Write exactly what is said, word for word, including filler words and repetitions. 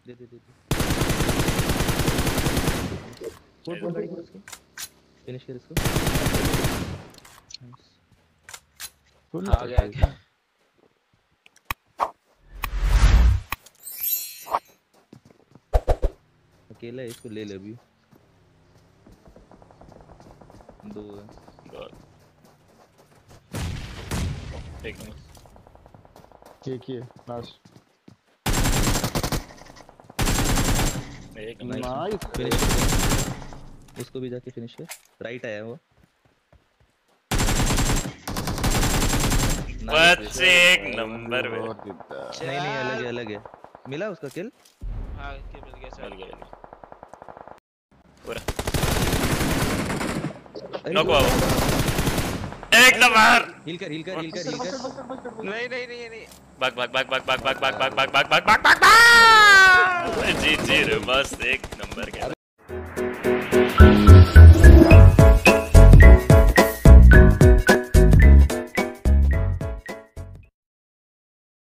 दे दे दे बोल बोल गाड़ी उसकी फिनिश कर इसको। फुल आ गया क्या? अकेला है, इसको ले ले अभी। दो है। एक नहीं। के के लास्ट एक नाइस फिनिश उसको भी जाके फिनिश कर। राइट आया वो। बस एक नंबर पे। नहीं नहीं अलग है अलग है। मिला उसका किल। हाँ किल मिल गया सर। मिल गया पूरा। अरे नॉक हुआ वो। एक नंबर। हील कर हील कर हील कर हील कर। नहीं नहीं नहीं नहीं। भाग भाग भाग भाग भाग भाग भाग भाग भाग भाग भाग भाग भाग भाग। जी जी रे बस एक नंबर के।